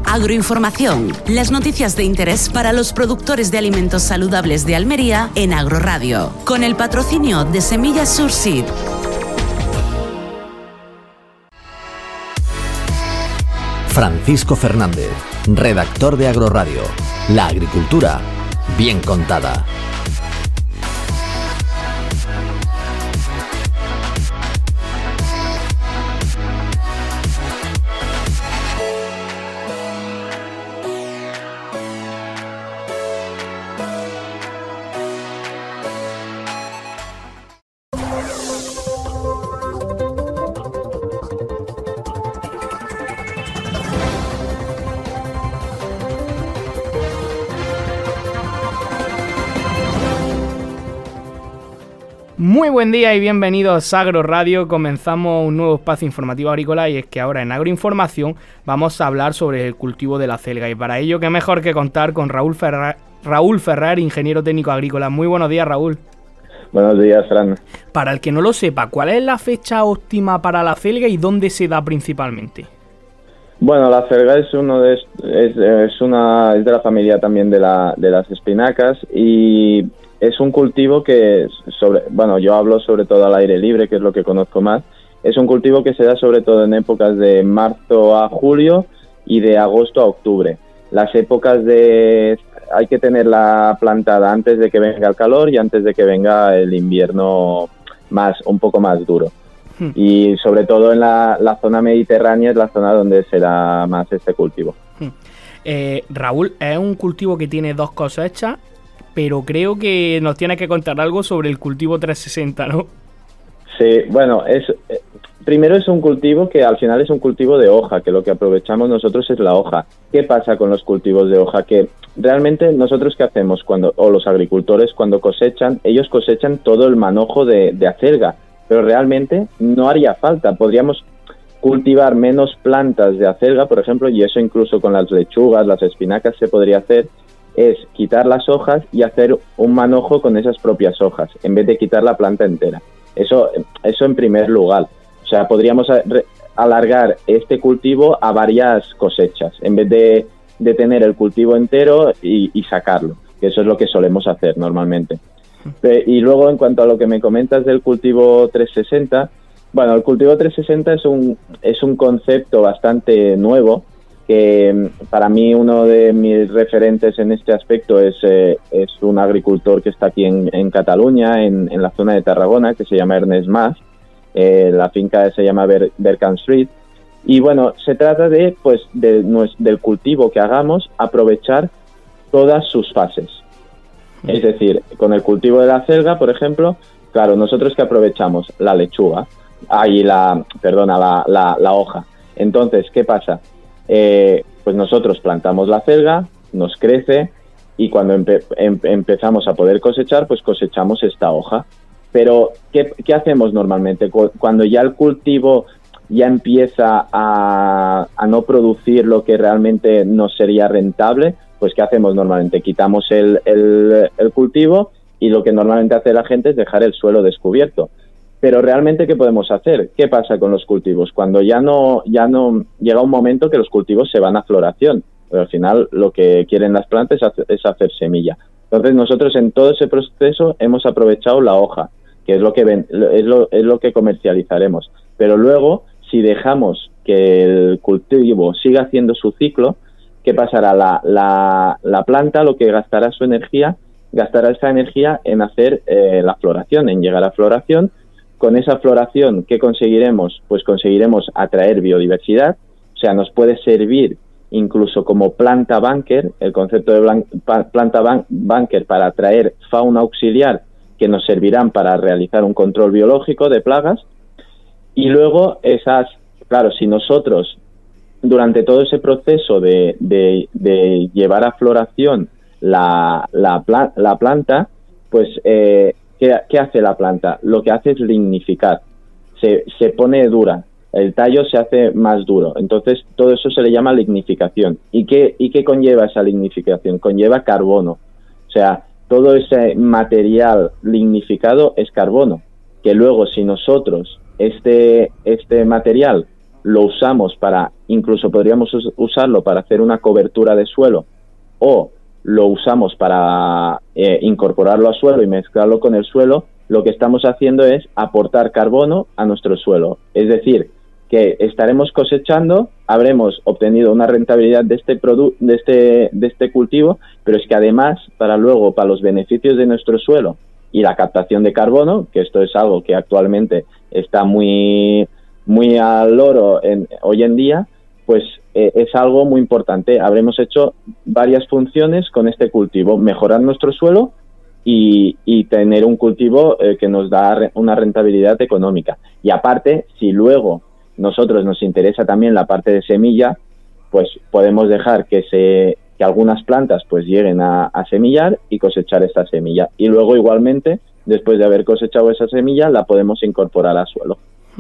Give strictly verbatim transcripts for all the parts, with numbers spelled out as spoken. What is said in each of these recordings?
Agroinformación, las noticias de interés para los productores de alimentos saludables de Almería en Agroradio, con el patrocinio de Semillas Surseed. Francisco Fernández, redactor de Agroradio. La agricultura, bien contada. Muy buen día y bienvenidos a Agroradio. Comenzamos un nuevo espacio informativo agrícola y es que ahora en Agroinformación vamos a hablar sobre el cultivo de la acelga y para ello qué mejor que contar con Raúl Ferrer, Raúl Ferrer, ingeniero técnico agrícola. Muy buenos días, Raúl. Buenos días, Fran. Para el que no lo sepa, ¿cuál es la fecha óptima para la acelga y dónde se da principalmente? Bueno, la acelga es uno de es, es una es de la familia también de la de las espinacas y es un cultivo que, sobre bueno, yo hablo sobre todo al aire libre, que es lo que conozco más. Es un cultivo que se da sobre todo en épocas de marzo a julio y de agosto a octubre. Las épocas de... hay que tenerla plantada antes de que venga el calor y antes de que venga el invierno más un poco más duro. Hmm. Y sobre todo en la, la zona mediterránea es la zona donde se da más este cultivo. Hmm. Eh, Raúl, es un cultivo que tiene dos cosechas, pero creo que nos tienes que contar algo sobre el cultivo trescientos sesenta, ¿no? Sí, bueno, es primero es un cultivo que al final es un cultivo de hoja, que lo que aprovechamos nosotros es la hoja. ¿Qué pasa con los cultivos de hoja? Que realmente nosotros ¿qué hacemos cuando, o los agricultores cuando cosechan? Ellos cosechan todo el manojo de, de acelga, pero realmente no haría falta. Podríamos cultivar menos plantas de acelga, por ejemplo, y eso incluso con las lechugas, las espinacas se podría hacer, es quitar las hojas y hacer un manojo con esas propias hojas, en vez de quitar la planta entera. Eso, eso en primer lugar. O sea, podríamos alargar este cultivo a varias cosechas, en vez de, de tener el cultivo entero y, y sacarlo, que eso es lo que solemos hacer normalmente. Y luego, en cuanto a lo que me comentas del cultivo trescientos sesenta, bueno, el cultivo trescientos sesenta es un, es un concepto bastante nuevo, que para mí uno de mis referentes en este aspecto es, eh, es un agricultor que está aquí en, en Cataluña, en, en la zona de Tarragona, que se llama Ernest Mas. Eh, la finca se llama Ber, Berkham Street. Y bueno, se trata de, pues, de, del cultivo que hagamos, aprovechar todas sus fases. Es decir, con el cultivo de la acelga, por ejemplo, claro, nosotros que aprovechamos la lechuga, ahí la, perdona, la, la, la hoja. Entonces, ¿qué pasa? Eh, pues nosotros plantamos la acelga, nos crece y cuando empe em empezamos a poder cosechar, pues cosechamos esta hoja. Pero, ¿qué, qué hacemos normalmente? Cuando ya el cultivo ya empieza a, a no producir lo que realmente nos sería rentable, pues ¿qué hacemos normalmente? Quitamos el, el, el cultivo y lo que normalmente hace la gente es dejar el suelo descubierto. Pero realmente, ¿qué podemos hacer? ¿Qué pasa con los cultivos? Cuando ya no, ya no llega un momento que los cultivos se van a floración, pero al final lo que quieren las plantas es hacer semilla. Entonces nosotros en todo ese proceso hemos aprovechado la hoja, que es lo que ven, es lo, es lo que comercializaremos. Pero luego, si dejamos que el cultivo siga haciendo su ciclo, ¿qué pasará? La, la, la planta lo que gastará su energía, gastará esa energía en hacer eh, la floración, en llegar a floración. Con esa floración, ¿qué conseguiremos? Pues conseguiremos atraer biodiversidad, o sea, nos puede servir incluso como planta bunker, el concepto de planta bunker para atraer fauna auxiliar que nos servirán para realizar un control biológico de plagas. Y luego esas, claro, si nosotros durante todo ese proceso de, de, de llevar a floración la, la, la planta, pues eh, ¿Qué, ¿Qué hace la planta? Lo que hace es lignificar, se, se pone dura, el tallo se hace más duro, entonces todo eso se le llama lignificación. ¿Y qué, y qué conlleva esa lignificación? Conlleva carbono, o sea, todo ese material lignificado es carbono, que luego si nosotros este, este material lo usamos para, incluso podríamos usarlo para hacer una cobertura de suelo, o lo usamos para eh, incorporarlo al suelo y mezclarlo con el suelo, lo que estamos haciendo es aportar carbono a nuestro suelo. Es decir, que estaremos cosechando, habremos obtenido una rentabilidad de este produ- de este de este cultivo, pero es que además, para luego, para los beneficios de nuestro suelo y la captación de carbono, que esto es algo que actualmente está muy muy al loro en, hoy en día, pues eh, es algo muy importante. Habremos hecho varias funciones con este cultivo: mejorar nuestro suelo y, y tener un cultivo eh, que nos da re- una rentabilidad económica. Y aparte, si luego nosotros nos interesa también la parte de semilla, pues podemos dejar que se que algunas plantas pues lleguen a, a semillar y cosechar esta semilla. Y luego igualmente, después de haber cosechado esa semilla, la podemos incorporar al suelo.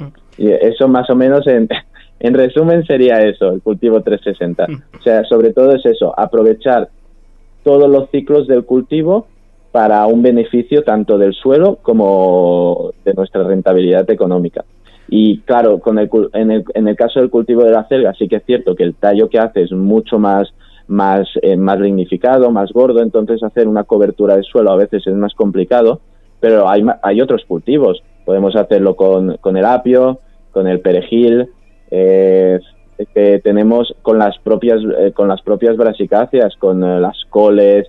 Y eso más o menos, en, en resumen, sería eso, el cultivo trescientos sesenta. O sea, sobre todo es eso, aprovechar todos los ciclos del cultivo para un beneficio tanto del suelo como de nuestra rentabilidad económica. Y claro, con el, en, el, en el caso del cultivo de la acelga sí que es cierto que el tallo que hace es mucho más más eh, más lignificado, más gordo, entonces hacer una cobertura de suelo a veces es más complicado, pero hay hay otros cultivos. Podemos hacerlo con, con el apio, con el perejil, eh, que tenemos con las propias eh, con las propias brasicáceas, con eh, las coles,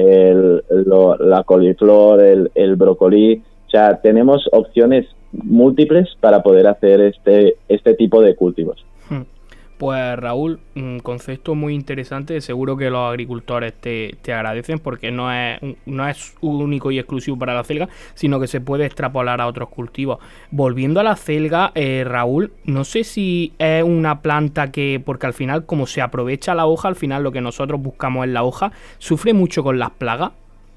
el, lo, la coliflor, el, el brócoli. O sea, tenemos opciones múltiples para poder hacer este este tipo de cultivos. Pues Raúl, un concepto muy interesante, seguro que los agricultores te, te agradecen, porque no es, no es único y exclusivo para la acelga, sino que se puede extrapolar a otros cultivos. Volviendo a la acelga, eh, Raúl, no sé si es una planta que, porque al final como se aprovecha la hoja, al final lo que nosotros buscamos es la hoja, ¿sufre mucho con las plagas?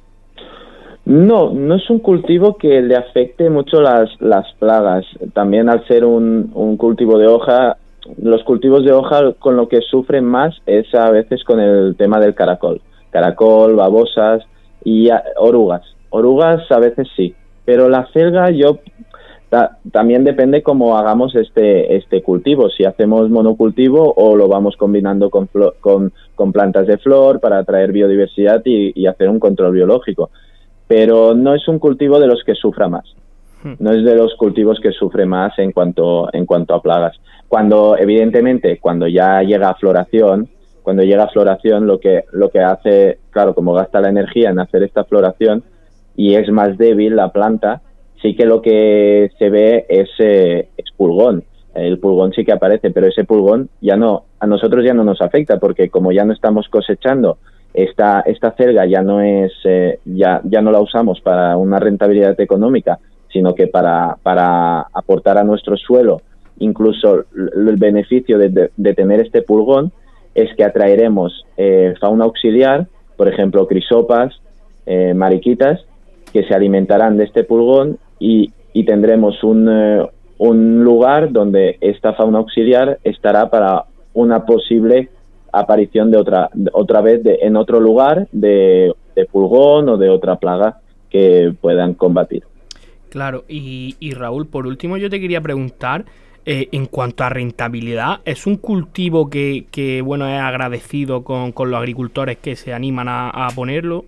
No, no es un cultivo que le afecte mucho las, las plagas. También al ser un, un cultivo de hoja, los cultivos de hoja con lo que sufren más es a veces con el tema del caracol. Caracol, babosas y orugas. Orugas a veces sí, pero la acelga yo ta, también depende cómo hagamos este este cultivo, si hacemos monocultivo o lo vamos combinando con, flor, con, con plantas de flor para atraer biodiversidad y, y hacer un control biológico. Pero no es un cultivo de los que sufra más. No es de los cultivos que sufre más en cuanto en cuanto a plagas. Cuando, evidentemente, cuando ya llega a floración, cuando llega a floración, lo que lo que hace, claro, como gasta la energía en hacer esta floración y es más débil la planta, sí que lo que se ve es, eh, es pulgón. El pulgón sí que aparece, pero ese pulgón ya no, a nosotros ya no nos afecta, porque como ya no estamos cosechando, esta esta acelga ya no es, eh, ya ya no la usamos para una rentabilidad económica, sino que para, para aportar a nuestro suelo, incluso el beneficio de, de, de tener este pulgón es que atraeremos eh, fauna auxiliar, por ejemplo, crisopas, eh, mariquitas, que se alimentarán de este pulgón y, y tendremos un, eh, un lugar donde esta fauna auxiliar estará para una posible aparición de otra, otra vez de, en otro lugar de, de pulgón o de otra plaga que puedan combatir. Claro, y, y Raúl, por último yo te quería preguntar, eh, en cuanto a rentabilidad, ¿es un cultivo que, que bueno, es agradecido con, con los agricultores que se animan a, a ponerlo?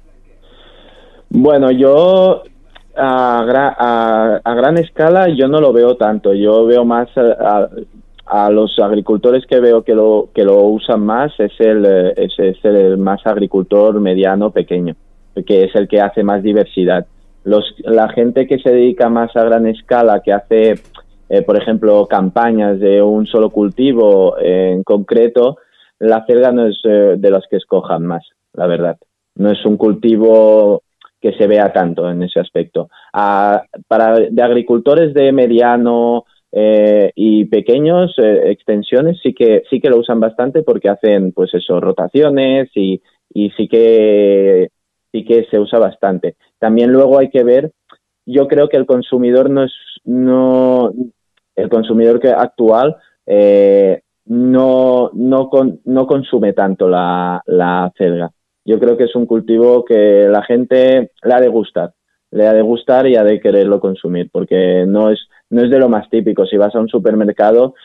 Bueno, yo a, gra, a, a gran escala yo no lo veo tanto, yo veo más a, a, a los agricultores que veo que lo que lo usan más, es el, es, es el más agricultor mediano, pequeño, que es el que hace más diversidad. Los, la gente que se dedica más a gran escala, que hace, eh, por ejemplo, campañas de un solo cultivo eh, en concreto, la acelga no es eh, de las que escojan más, la verdad. No es un cultivo que se vea tanto en ese aspecto. A, para de agricultores de mediano eh, y pequeños eh, extensiones sí que sí que lo usan bastante, porque hacen pues eso, rotaciones y, y sí que sí que se usa bastante. También luego hay que ver, yo creo que el consumidor no es, no, el consumidor que actual eh, no, no, con, no consume tanto la, la acelga. Yo creo que es un cultivo que la gente le ha de gustar, le ha de gustar y ha de quererlo consumir, porque no es, no es de lo más típico. Si vas a un supermercado,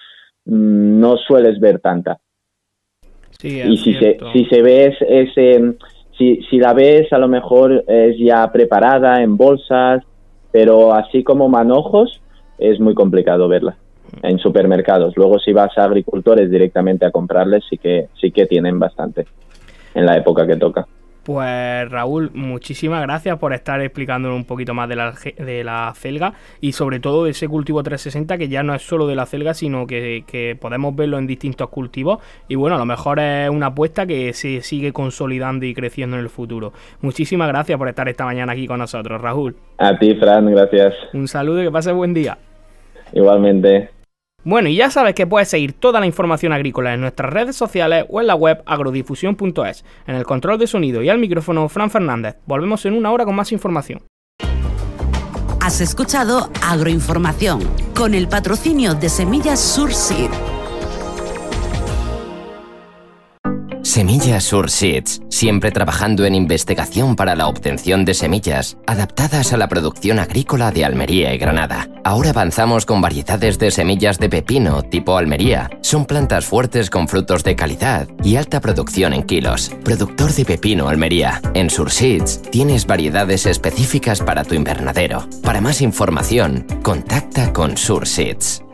mmm, no sueles ver tanta. Sí, y si se, si se ve ese, si, si la ves a lo mejor es ya preparada en bolsas, pero así como manojos es muy complicado verla en supermercados. Luego si vas a agricultores directamente a comprarles sí que sí que tienen bastante en la época que toca. Pues Raúl, muchísimas gracias por estar explicándonos un poquito más de la, de la acelga y sobre todo de ese cultivo trescientos sesenta que ya no es solo de la acelga, sino que, que podemos verlo en distintos cultivos y bueno, a lo mejor es una apuesta que se sigue consolidando y creciendo en el futuro. Muchísimas gracias por estar esta mañana aquí con nosotros, Raúl. A ti, Fran, gracias. Un saludo y que pases buen día. Igualmente. Bueno, y ya sabes que puedes seguir toda la información agrícola en nuestras redes sociales o en la web agrodifusión punto es. En el control de sonido y al micrófono, Fran Fernández. Volvemos en una hora con más información. Has escuchado Agroinformación, con el patrocinio de Semillas Surseed. Semillas Surseeds, siempre trabajando en investigación para la obtención de semillas adaptadas a la producción agrícola de Almería y Granada. Ahora avanzamos con variedades de semillas de pepino tipo Almería. Son plantas fuertes con frutos de calidad y alta producción en kilos. Productor de pepino Almería. En Surseeds tienes variedades específicas para tu invernadero. Para más información, contacta con Surseeds.